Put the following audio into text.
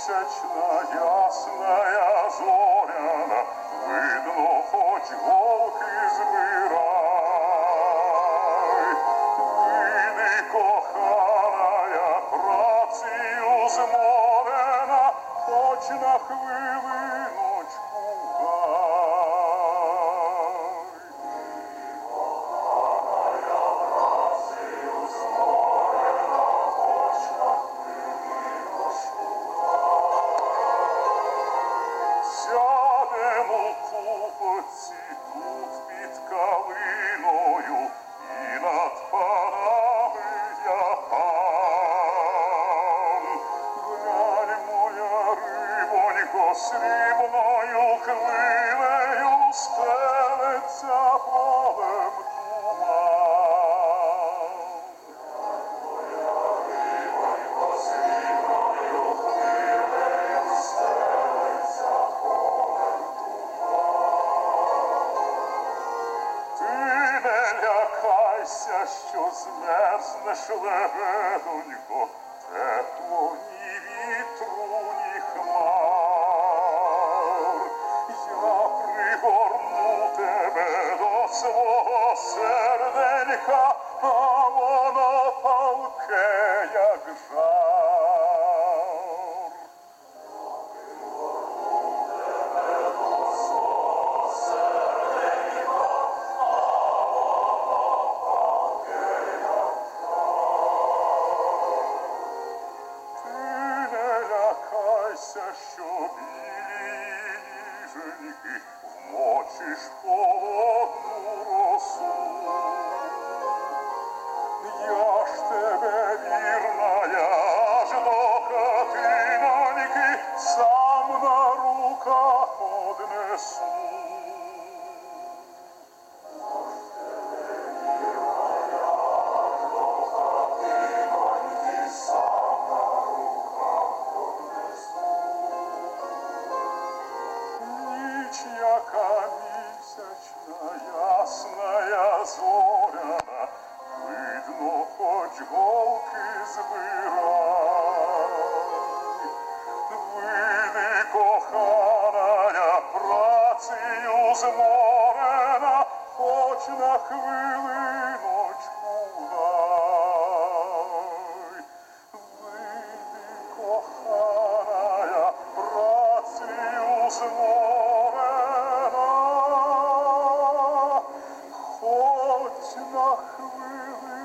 місячна, ясная, зоряна, видно, хоч голки збирай. Вийди, коханая, працею зморена, хоч на хвилиночку гай. Коханая, працею зморена, хоч на хвилиночку гай. Сядемо в купоці тут під калиною, і над панами я пан. Глянь, моя рибонько, срібною хвилею стелеться полем туман. Моя рибонько, срібною хвилею стелеться полем туман. Ти не лякайся, що змерзнеш, лебедонько, тепло ні вітру, ні хмар. Я пригорну тебе до свого серденька, а воно палке, як жар. Що білі ніженьки вмочиш холодну росу. Я ж тебе, вірная, аж до хатиноньки сам на руках однесу. Яка місячна, ясная, зоряна, видно, хоч голки збирай. Вийди, коханая, працею зморена, хоч на хвилиночку гай. Вийди, коханая, працею зморена, хоч на хвилиночку.